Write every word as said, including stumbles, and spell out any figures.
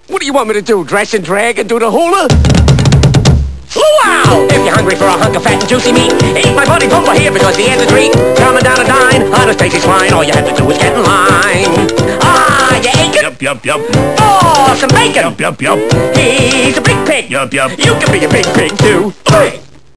What do you want me to do, dress and drag and do the hula? Wow! If you're hungry for a hunk of fat and juicy meat, eat my buddy Pumper here because he has a treat. Coming down a dine on a Stacy's swine, all you have to do is get in line. Ah, you ain't Yup, yup, yup. Oh, some bacon! Yup, yup, yup. He's a big pig! Yup, yup. You can be a big pig too!